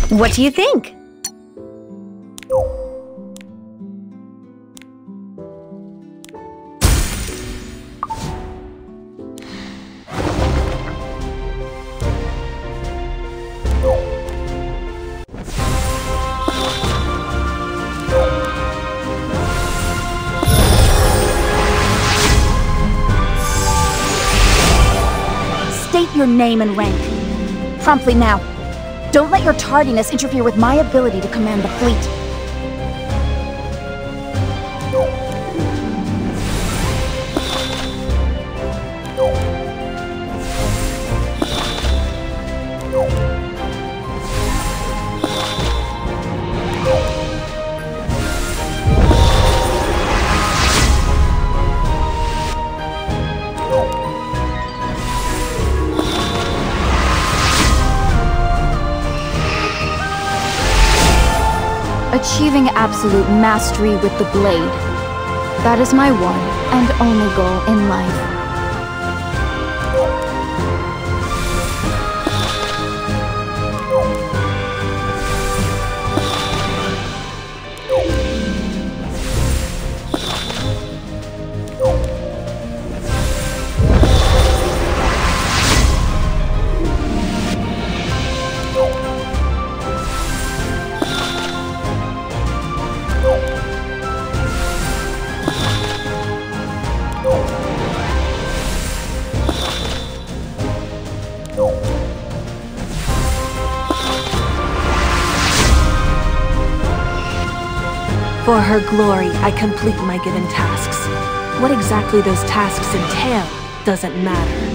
What do you think? State your name and rank. Promptly now. Don't let your tardiness interfere with my ability to command the fleet. Achieving absolute mastery with the blade. That is my one and only goal in life. For her glory, I complete my given tasks. What exactly those tasks entail doesn't matter.